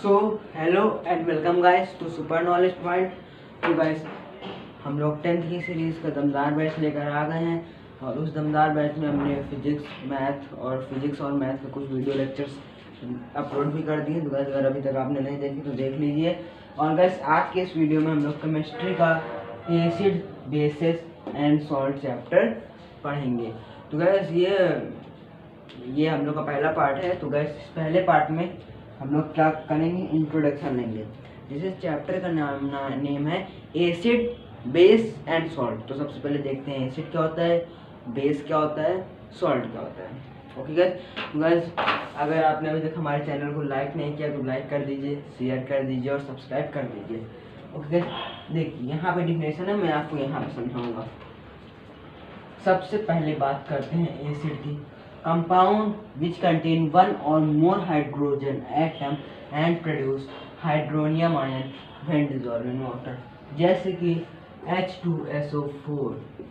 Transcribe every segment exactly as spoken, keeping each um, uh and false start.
So hello and welcome guys to super knowledge point. तो guys हम लोग tenth की सीरीज़ का दमदार बैच लेकर आ गए हैं और उस दमदार बैच में हमने फिजिक्स मैथ और फिजिक्स और मैथ के कुछ वीडियो लेक्चर्स अपलोड भी कर दिए। तो गाइस अगर अभी तक आपने नहीं देखी तो देख लीजिए। और गाइस आज के इस वीडियो में हम लोग केमिस्ट्री का acid bases and salt chapter पढ़ेंगे। तो गाइस ये ये हम लोग का पहला पार्ट है। तो गाइस इस पहले पार्ट में हम लोग क्या करेंगे, इंट्रोडक्शन लेंगे। जिस चैप्टर का नाम ना, नेम है एसिड बेस एंड सॉल्ट। तो सबसे पहले देखते हैं एसिड क्या होता है, बेस क्या होता है, सॉल्ट क्या होता है। ओके गाइस, तो गाइस अगर आपने अभी तक हमारे चैनल को लाइक नहीं किया तो लाइक कर दीजिए, शेयर कर दीजिए और सब्सक्राइब कर दीजिए। ओके गाइस, देखिए यहाँ पे डिफिनेशन है, मैं आपको यहाँ पे समझाऊंगा। सबसे पहले बात करते हैं एसिड की। Compound which contain one or more hydrogen atom and produce hydronium ion when dissolved in water, जैसे कि H two S O four,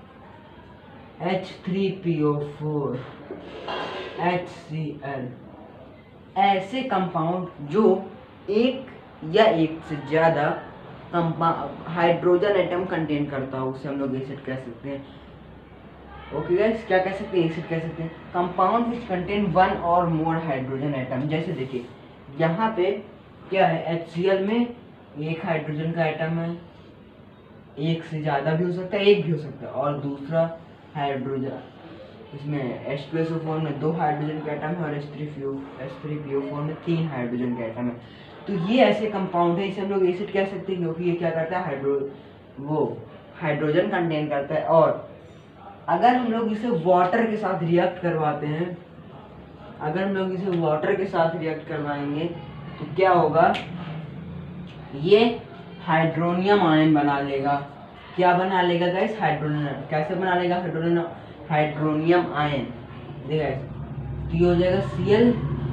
H three P O four, H C L। ऐसे कंपाउंड जो एक या एक से ज़्यादा हाइड्रोजन एटम कंटेन करता हो उसे हम लोग एसिड कह सकते हैं। ओके गाइस, क्या कह सकते हैं, एसिड कह सकते हैं। कंपाउंड विच कंटेन वन और मोर हाइड्रोजन एटम, जैसे देखिए यहाँ पे क्या है, एच सी एल में एक हाइड्रोजन का एटम है, एक से ज़्यादा भी हो सकता है, एक भी हो सकता है। और दूसरा हाइड्रोजन इसमें H two S O four में दो हाइड्रोजन के एटम है और H three P O H three P O four में तीन हाइड्रोजन के एटम है। तो ये ऐसे कंपाउंड है, इसे हम लोग एसिड कह सकते हैं क्योंकि ये क्या करता है, हाइड्रो वो हाइड्रोजन कंटेन करता है। और अगर हम लोग इसे वाटर के साथ रिएक्ट करवाते हैं, अगर हम लोग इसे वाटर के साथ रिएक्ट करवाएंगे तो क्या होगा, ये हाइड्रोनियम आयन बना लेगा। क्या बना लेगा गाइस, हाइड्रोनियम। कैसे बना लेगा, हाइड्रोनियम हाइड्रोनियम आयन। देखिए तो ये हो जाएगा C L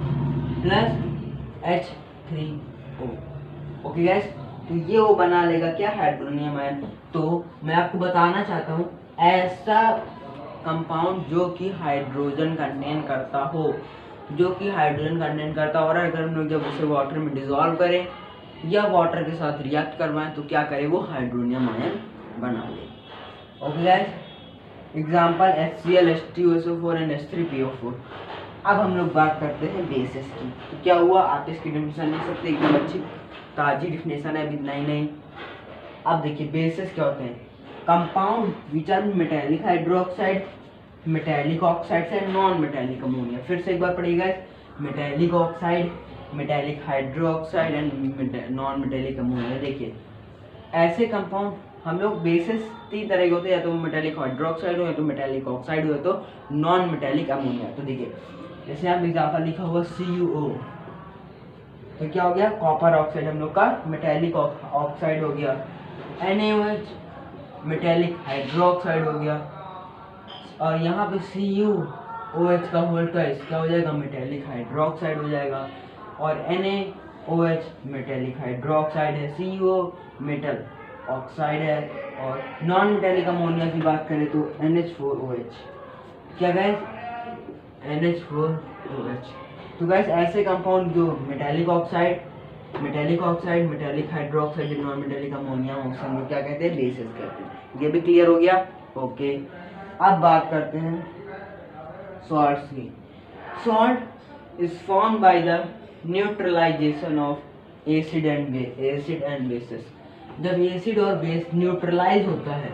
plus H three O. Okay guys, तो ये वो बना लेगा क्या, हाइड्रोनियम आयन। तो मैं आपको बताना चाहता हूँ ऐसा कंपाउंड जो कि हाइड्रोजन कंटेन करता हो, जो कि हाइड्रोजन कंटेन करता हो और अगर हम लोग जब उसे वाटर में डिसॉल्व करें या वाटर के साथ रिएक्ट करवाएं तो क्या करे, वो हाइड्रोनियम आयन बना ले। Okay guys, example H C L, H two S O four and H three P O four. अब हम लोग बात करते हैं बेसिस की। तो क्या हुआ, आप इसकी डिफिनेशन लिख सकते हैं, एकदम अच्छी ताजी डिफिनेशन है, अभी नई नई। अब देखिए बेसिस क्या होते हैं, compound which are metallic hydroxide, metallic oxide and non metallic ammonia. फिर से एक बार पढ़िएगा, metallic oxide, metallic hydroxide and non metallic ammonia. देखिए ऐसे कंपाउंड हम लोग बेसिस तीन तरह के होते हैं, या तो मेटेलिक हाइड्रोक्साइड हो, या तो मेटेलिक ऑक्साइड हो, या तो नॉन मेटेलिक अमोनिया। तो देखिए जैसे आप एग्जाम्पल लिखा हुआ सी यू ओ, तो क्या हो गया, कॉपर ऑक्साइड हम लोग का मेटेलिक ऑक्साइड हो गया। N A O H metallic hydroxide हो गया। और यहाँ पे सी यू ओ एच का होल ट्वाइस क्या हो जाएगा, मेटेलिक हाइड्रोक्साइड हो जाएगा। और N A O H metallic hydroxide है, C U O metal oxide है। और नॉन मेटेलिक अमोनिया की बात करें तो N H four O H, क्या guys, N H four O H. तो गाइस ऐसे कंपाउंड जो metallic oxide, metallic oxide, metallic hydroxide, non metallic ammonia, हम लोग क्या कहते हैं, बेसिस कहते हैं। ये भी क्लियर हो गया। ओके, अब बात करते हैं सॉल्ट की। Salt is form by the neutralization of acid and base, acid and bases. जब एसिड और बेस न्यूट्रलाइज होता है,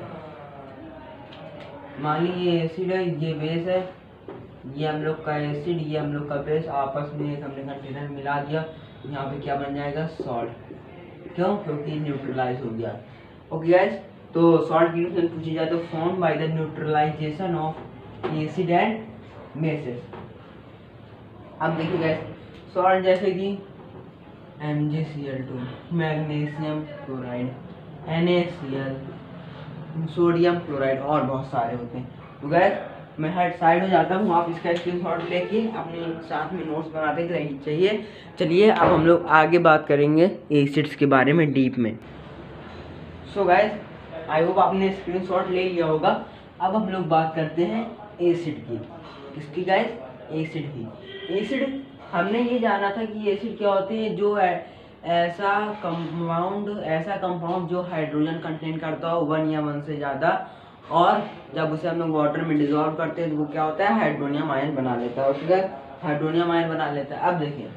मान लीजिए ये एसिड है, ये बेस है, ये हम लोग का एसिड, ये हम लोग का बेस, आपस में एक हमने कंटेनर मिला दिया, यहाँ पे क्या बन जाएगा, सॉल्ट। क्यों, क्योंकि न्यूट्रलाइज हो गया। ओके गाइस, तो सॉल्ट की डिफिनेशन पूछी जाए तो form by the neutralization of acid and bases. अब देखिए गाइस, सॉल्ट जैसे कि M G C L two, magnesium chloride, N A C L, sodium chloride और बहुत सारे होते हैं। तो गाइस मैं हर साइड हो जाता हूँ, आप इसका स्क्रीनशॉट लेके अपने साथ में नोट्स बनाते रहिए चाहिए। चलिए अब हम लोग आगे बात करेंगे एसिड्स के बारे में डीप में। सो गाइस आई होप आपने स्क्रीनशॉट ले लिया होगा। अब हम लोग बात करते हैं एसिड की। किसकी गाइस, एसिड की। एसिड हमने ये जाना था कि एसिड क्या होते हैं, जो ऐसा कंपाउंड ऐसा कंपाउंड जो हाइड्रोजन कंटेन करता हो वन या वन से ज़्यादा, और जब उसे हम लोग वाटर में डिजोल्व करते हैं तो वो क्या होता है, हाइड्रोनियम आयन बना लेता है। ठीक है, हाइड्रोनियम आयन बना लेता है। अब देखिए,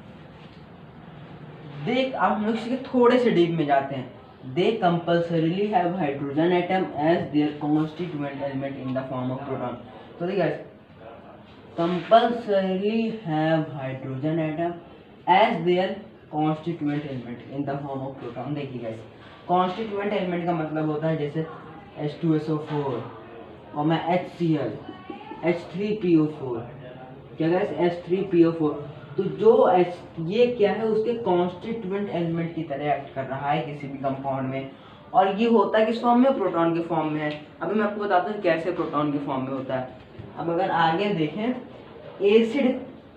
देख अब हम लोग इसके थोड़े से डीप में जाते हैं। They compulsorily have hydrogen atom as their constituent element in the form of proton. तो देखिए, compulsorily have hydrogen atom as their constituent element in the form of proton. देखिए गाइस, कॉन्स्टिट्यूएंट एलिमेंट का मतलब होता है जैसे H two S O four और मैं H C L, H three P O four, क्या guys, H three P O four. तो जो एच ये क्या है, उसके कॉन्स्टिट्यूएंट एलिमेंट की तरह एक्ट कर रहा है किसी भी कंपाउंड में, और ये होता है किस फॉर्म में, प्रोटॉन के फॉर्म में है। अभी मैं आपको बताता हूँ कैसे प्रोटॉन के फॉर्म में होता है। अब अगर आगे देखें, एसिड,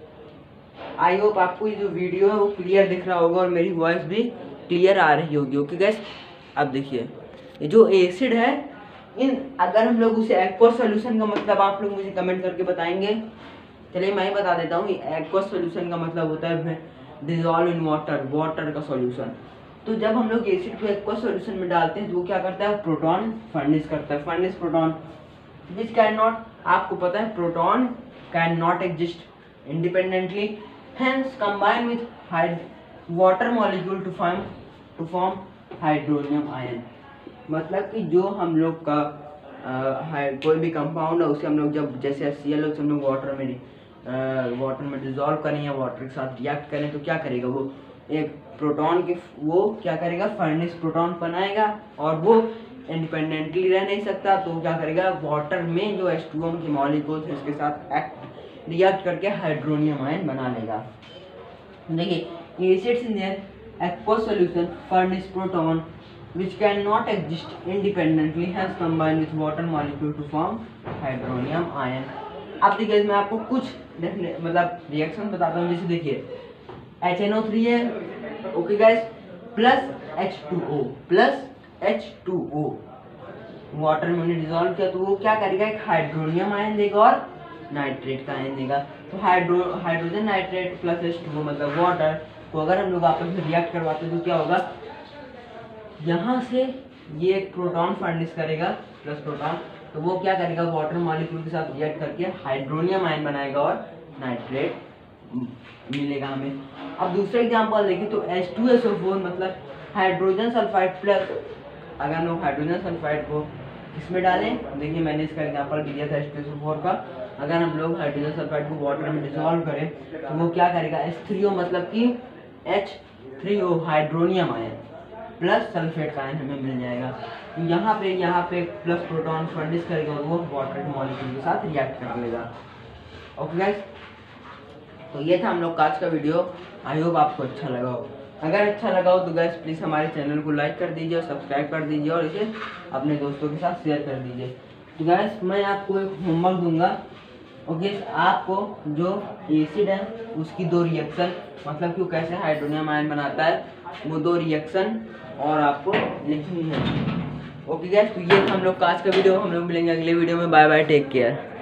आई होप आपको ये जो वीडियो है वो क्लियर दिख रहा होगा और मेरी वॉइस भी क्लियर आ रही होगी। ओके गाइस, अब देखिए, ये जो एसिड है, इन अगर हम लोग उसे एक्वस सॉल्यूशन का मतलब आप लोग मुझे कमेंट करके बताएंगे। चलिए मैं ही बता देता हूँ, एक्वस सॉल्यूशन का मतलब होता है डिजॉल्व इन वाटर, वाटर का सॉल्यूशन। तो जब हम लोग एसिड को एक्वस सॉल्यूशन में डालते हैं तो वो क्या करता है, प्रोटॉन फर्निश करता है, furnish proton, which can not, आपको पता है proton can not exist independently, hence combine with हाइड water molecule to form to form hydronium ion. मतलब कि जो हम लोग का आ, कोई भी कंपाउंड है उसे हम लोग जब जैसे सी एल उसे हम लोग वाटर में वाटर में डिजोल्व करें या वाटर के साथ रिएक्ट करें तो क्या करेगा, वो एक प्रोटॉन के वो क्या करेगा, फर्निश प्रोटॉन बनाएगा, और वो इंडिपेंडेंटली रह नहीं सकता, तो क्या करेगा, वाटर में जो एच टू ओ की मॉलिक्यूल्स है उसके साथ एक्ट रिएक्ट करके हाइड्रोनियम आयन बना लेगा। देखिए, acids in their aqueous solution furnish proton which cannot exist independently has combined with water molecule to form hydronium ion। अब देखिए, मैं आपको कुछ मतलब रिएक्शन बताता हूँ। जैसे देखिए, एच एन ओ थ्री है, okay guys, plus H two O plus H two O, water में उन्हें डिजोल्व किया तो वो क्या करेगा, एक हाइड्रोनियम आयन देगा और नाइट्रेट का आयन देगा। तो hydro hydrogen nitrate plus H two O मतलब वाटर को अगर हम लोग आपस में रिएक्ट करवाते हैं तो क्या होगा, यहाँ से ये एक प्रोटॉन फर्निश करेगा प्लस प्रोटॉन, तो वो क्या करेगा, वाटर मॉलिक्यूल के साथ रिएक्ट करके हाइड्रोनियम आयन बनाएगा और नाइट्रेट मिलेगा हमें। अब दूसरा एग्जांपल देखिए, तो H two S O four मतलब हाइड्रोजन सल्फाइड प्लस, अगर हम लोग हाइड्रोजन सल्फाइड को इसमें डालें, देखिए मैंने इसका एग्जांपल दिया था H two S O four का, अगर हम लोग हाइड्रोजन सल्फाइड को वाटर में डिसॉल्व करें तो वो क्या करेगा, एच थ्री ओ मतलब कि H three O hydronium ion plus sulphate का आयन हमें मिल जाएगा। तो यहाँ पे यहाँ पे प्लस प्रोटॉन फर्निश करेगा और वो वाटर के मॉलिक्यूल के साथ रिएक्ट कर लेगा। ओके गाइस, तो ये था हम लोग का आज का वीडियो। आई होप आपको अच्छा लगा हो। अगर अच्छा लगा हो तो गाइस प्लीज़ हमारे चैनल को लाइक कर दीजिए और सब्सक्राइब कर दीजिए और इसे अपने दोस्तों के साथ शेयर कर दीजिए। तो गाइस मैं आपको एक होमवर्क दूंगा। ओके, आपको जो एसिड है उसकी दो रिएक्शन, मतलब कि वो कैसे हाइड्रोनियम आयन बनाता है, वो दो रिएक्शन और आपको लिखनी है। ओके गाइस, तो ये था हम लोग का आज का वीडियो। हम लोग मिलेंगे अगले वीडियो में। Bye bye, take care.